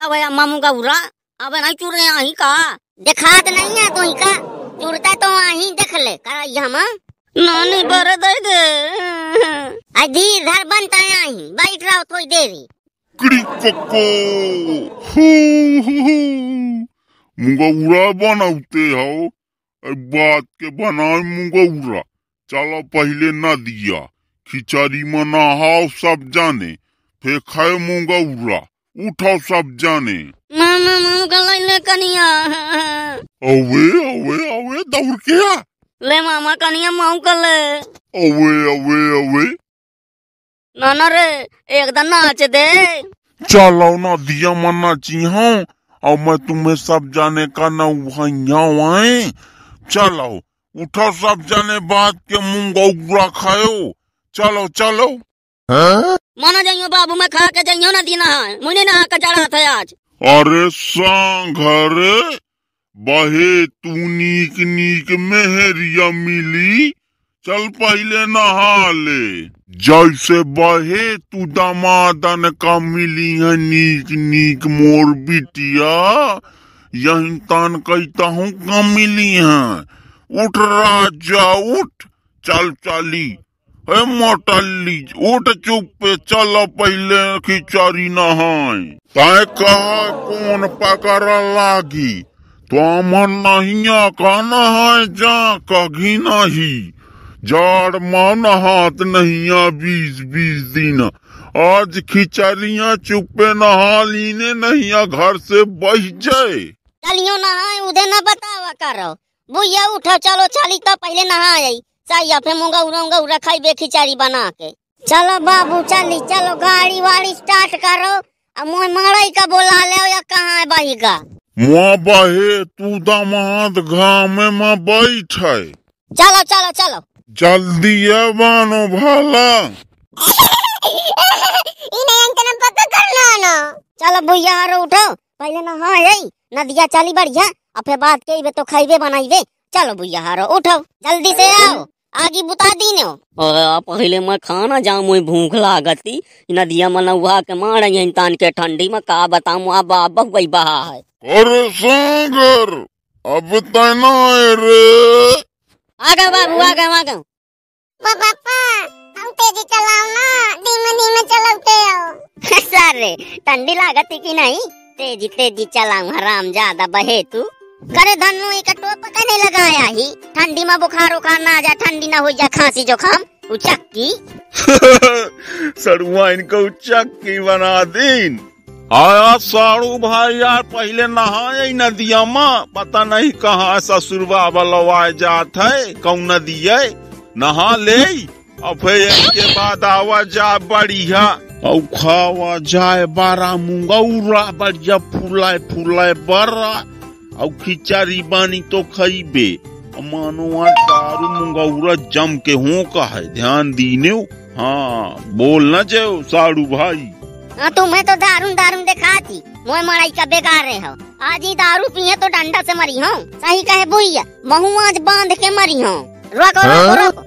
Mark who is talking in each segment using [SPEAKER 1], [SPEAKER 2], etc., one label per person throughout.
[SPEAKER 1] अबे अम्मा मुंगा उरा अबे नहीं चुर रहे आही का दिखात नहीं है तो ही का चुरता तो आही देख ले कर हम नानी बर दे दे आई धीर बनता है आही बैठ रहो थोड़ी देरी
[SPEAKER 2] कड़ी कक्को मुंगौरा बनाते हो बात के बनाए मुंगौरा। चलो पहले न दिया खिचड़ी में नहाओ सब जाने फिर खाए मुंगौरा उठाओ सब जाने
[SPEAKER 1] मामा मुंगा ले कनिया
[SPEAKER 2] अवे अवे अवे दौड़ के आ
[SPEAKER 1] ले मामा कनिया माऊ कर ले
[SPEAKER 2] अवे अवे अवे
[SPEAKER 1] नाना रे एक दिन नाच दे।
[SPEAKER 2] चलो ना दिया मना चिहा और मैं तुम्हें सब जाने का न आए। चलो उठो सब जाने बात के मुंगौरा खाओ चलो चलो।
[SPEAKER 1] माना जाइयो बाबू मैं खा के जाइयो ना दीना मुझे नहा के चढ़ा था आज।
[SPEAKER 2] अरे सांघर बहे तू नीक नीक मेहरिया मिली चल पहले नहा ले। जैसे बहे तू दामादन का मिली है नीक नीक मोर बिटिया यही तान कहता हूँ का मिली है। उठ राजा उठ चल चली मोटली उठ चुप पे चलो पहले खिचड़ी नहाए। तय कहा कौन पकड़ लागी तो अमर नहीं का नहाए जा कभी नहीं जाड़ मान हाथ नहीं 20-20 दिन आज खिचड़िया चुप्पे नहा लीने नहीं घर से बह जाए।
[SPEAKER 1] चलियो नहाए उधर न बतावा करो बुया उठो चलो चली तो पहले नहाए चाहिए फिर मुंगा खाई खिचड़ी बना के। चलो बाबू चली चलो गाड़ी वाड़ी स्टार्ट करो अब मोह मड़ई का बोला ले या कहाँ है बही का
[SPEAKER 2] मुआ बहे तू दामाद घाम में बैठे।
[SPEAKER 1] चलो चलो चलो
[SPEAKER 2] जल्दी है बानो भाला
[SPEAKER 1] चलो भैया उठो पहले नहाए नदिया चली बढ़िया अब फिर बात के तो खाइबे बनाइबे। चलो भैया हारो उठो जल्दी से आओ आगे बुता दी ने पहले मैं खाना जाऊं मुझे भूख लागती नदिया मनवा के मारे इंसान के ठंडी में का बताऊं अब वही बहा है।
[SPEAKER 2] अरे सांगर अब तना रे
[SPEAKER 1] आगे बाबू आगे
[SPEAKER 3] पापा हम तेजी चलाओ ना धीमे चलाते हो।
[SPEAKER 1] सारे ठंडी लागती की नहीं तेजी चलाऊं हराम ज्यादा बहे तू करे धनु एक टोप नहीं लगाया ही ठंडी में बुखार उखार ना आ जाए ठंडी ना हो जाए खांसी जुकाम उचक्की
[SPEAKER 2] सड़ुआ इनको उचक्की बना दीन। आया साड़ू भाई यार पहले नहाए नदिया में पता नहीं कहाँ ससुरबा बलवाए जात है कौन नदिया नहा ले और फिर के बाद आवा जा बढ़िया और खावा जाए बारा मुंगौरा बढ़िया फुलाए बरा और खिचड़ी बानी तो खइबे मानो दारू मुंगौरा जम के हो का है ध्यान दीने। हाँ बोल न जाओ साड़ू भाई।
[SPEAKER 1] हाँ तुम्हें तो दारू दिखाती मोह मड़ाई का बेकार रहे हो आज ही दारू पिए तो डंडा से मरी हो सही कहे बुइया महू आज बांध के मरी हो रोको रोको रोको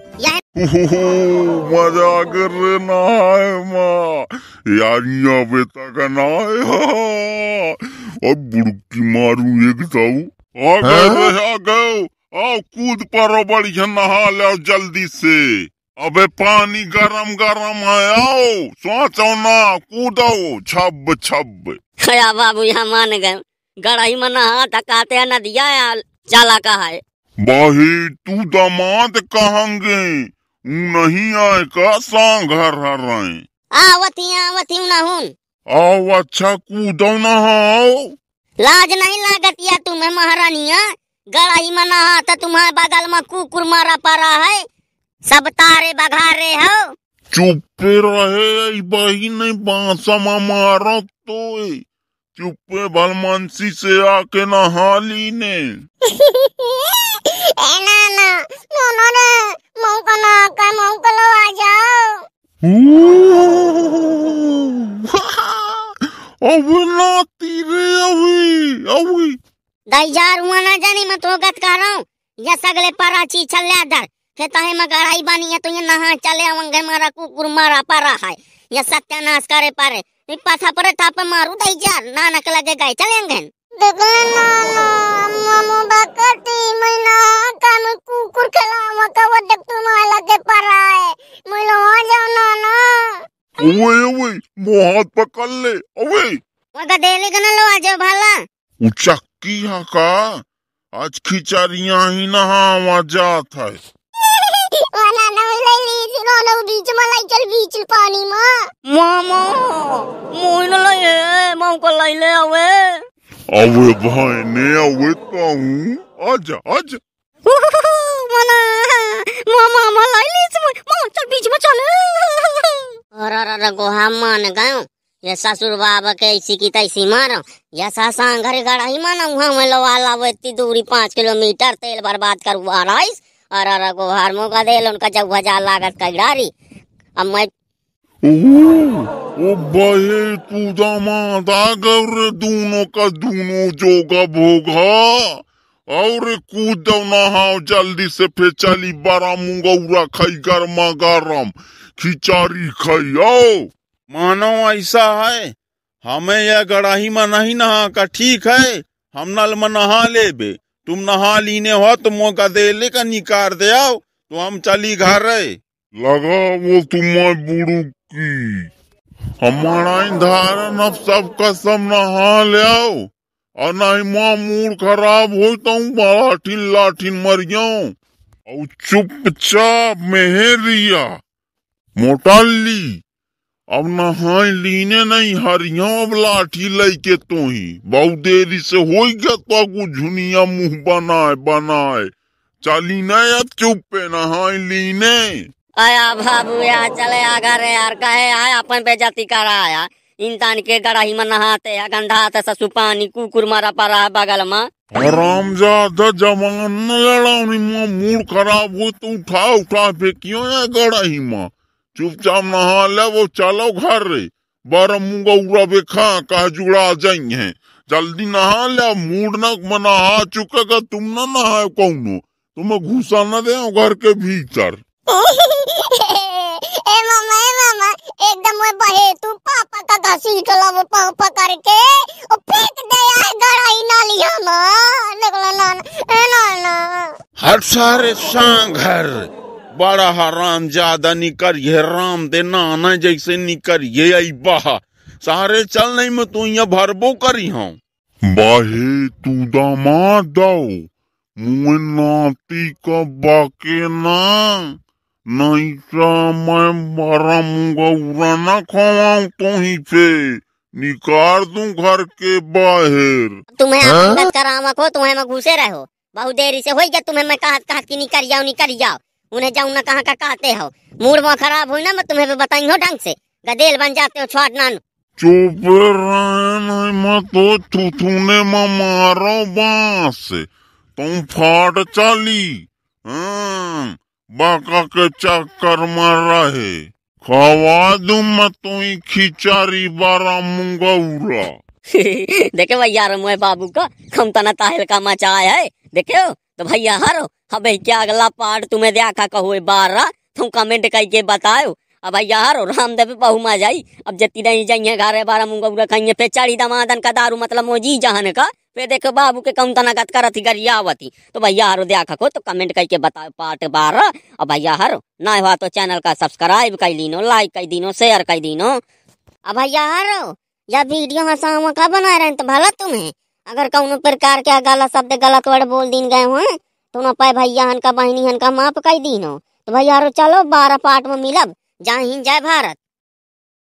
[SPEAKER 2] मजा कर रहे नहाए माँ यारियां बेटा का नहाए अब बुड़की मारू एक ताऊ आ गए आओ कूद परो बढ़िया नहा ले जल्दी से। अबे पानी गरम है आओ सोचो ना कूदो छब
[SPEAKER 1] खया बाबू यहाँ मान गए गड़ाई में नहा टकाते नदिया चला का है।
[SPEAKER 2] बाही तू दामाद कहेंगे नहीं आए का सांघर हराए
[SPEAKER 1] आवती ना हूँ
[SPEAKER 2] आओ अच्छा कूदो नहाओ
[SPEAKER 1] लाज नहीं लागत या तुम्हें महारानिया गड़ाई में नहा तो तुम्हारे बगल में कुकुर मारा पड़ा है सब तारे बघारे हो।
[SPEAKER 2] चुप्पे रहे बही नहीं बांसा मारो तो चुप्पे भलमंसी से आके नहा ली ने अब नाती रे अभी
[SPEAKER 1] दईजार हुआ ना जानी मैं तो गत कर रहा हूँ या सगले पराची चल दर खेता है मगराई बनी है तो ये नहा चले अवंगे मारा कुकुर मारा परा है ये सत्यानाश करे पारे पाथा पर थाप मारू दई जार ना नक लगे गए चलेंगे
[SPEAKER 3] देखले ना मामू बकती मैना कान कुकुर खेलावा कब देख तुम लगे पराए मैं हो जाओ ना
[SPEAKER 2] ओए ओए मुँह हाथ पकड़ ले ओए
[SPEAKER 1] वगा देले गन लो आज भाला
[SPEAKER 2] उचक्की हा का आज खिचड़ियाँ ही नहावा जात है
[SPEAKER 3] वना ना ले ली सिनो ना बीच में लाई चल बीच पानी में
[SPEAKER 1] मामा मोइन लए मौ को लई ले आवे
[SPEAKER 2] अवे भाई ने अवे कहूँ आजा आजा
[SPEAKER 1] मना मामा मामा लई ली से मामा चल बीच में चल अरे गोहा मान गयो ये ससुर बाबा के ऐसी की तैसी मारो ये सासा घर गड़ा ही माना वहाँ में लवा लावे इतनी दूरी 5 किलोमीटर तेल बर्बाद करवा राइस अरे गोहार मौका दे उनका जब 1000 लागत का गाड़ी अब मैं
[SPEAKER 2] ओ बहे तू दामाद आ गौर दूनो का दूनो जोगा भोगा और कूद नहाओ जल्दी से फिर चली बारा मुंगौरा खाई गर्मा गरम खिचारी खाई आओ
[SPEAKER 4] मानो ऐसा है हमें यह गड़ाही में नहीं नहा का ठीक है हम नल में नहा लेबे तुम नहा लीने हो तो मौका दे ले का निकार दे आओ तो हम चली घर रहे
[SPEAKER 2] लगा वो तुम्हारे बुड़ू की हमारा धारण अब सब का सब नहा ले आओ और नहीं माँ मूड खराब हो तो लाठिन लाठिन मर जाऊं और चुपचाप मेहरिया मोटाली अब नहाई लीने नहीं हरिया अब लाठी लेके तो ही बहुत देरी से हो गया तो कुछ झुनिया मुंह बनाए बनाए चली नहीं अब चुप पे नहाई लीने
[SPEAKER 1] आया बाबू यार चले आगा रे यार कहे आया अपन बेजती करा आया इंसान के गड़ाही में नहाते है गंधाते ससु पानी कुकुर मारा पड़ा है बगल में
[SPEAKER 2] हरामजादा जवान न लड़ानी माँ मूड खराब हो तो उठा उठा फेंकियो या गड़ाही माँ चुपचाप नहा ले वो चलो घर रे बारह मुंगा उड़ा बेखा कहा जुड़ा जाई है जल्दी नहा ले मूड न नहा चुकेगा तुम न नहा कौनो तुम्हें घुसा न दे घर के भीतर
[SPEAKER 3] ए मामा एकदम वो बहे तू पापा का घसी चला वो पापा करके और फेंक दे यार गड़ाई नालिया में निकला ना
[SPEAKER 4] हर सारे सांघर बड़ा हराम ज्यादा निकर ये राम दे नाना जैसे निकर ये आई बहा सारे चल नहीं में तू यहाँ भरबो करी हूँ
[SPEAKER 2] बाहे तू दामाद दाओ मुँह नाती का बाके ना नहीं तो मैं बारह मुंगा उड़ा ना खवाऊं तो ही पे निकाल दूं घर के बाहर
[SPEAKER 1] तुम्हें आदत करावा को तुम्हें में घुसे रहो बहुत देरी से हो गया तुम्हें मैं कहत की निकल जाओ उन्हें जाऊं ना कहाँ का कहते हो मूड में खराब हुई ना मैं तुम्हें भी बताई हो ढंग से गदेल बन जाते हो छोट नान
[SPEAKER 2] चुप रहे नहीं मैं तो थूथूने में मारो बांस तुम फाट चली बाका के चक्कर में रहे खवा दूं मैं तुम्हें खिचारी बारा मुंगा उड़ा
[SPEAKER 1] देखे भैया मोए बाबू का हम तना ताहिल का मचाया है देखे तो भैया हारो अबे क्या अगला पार्ट तुम्हें देखा कहो बारा तुम कमेंट करके बताओ अब भैया हारो रामदेव बहु मा जाई अब जती नहीं जाइए घर 12 मुंगा खाइए फिर चाड़ी दमादन का दारू मतलब मोजी जहन का फिर देखो बाबू के कौन तना गत करती गरियावती तो भैया हारो देखा को तो कमेंट करके बताओ पार्ट 12 और भैया हारो ना हुआ तो चैनल का सब्सक्राइब कर लीनो लाइक कर दीनो शेयर कर दीनो अब भैया हारो या वीडियो हंसावा का बना रहे तो भला तुम्हें अगर कौन प्रकार के गलत शब्द गलत वर्ड बोल दिन गए हुए तो न पाए भैया हन का बहनी हन का माफ कर दीनो तो भैया चलो 12 पार्ट में मिलब जय हिंद जय भारत।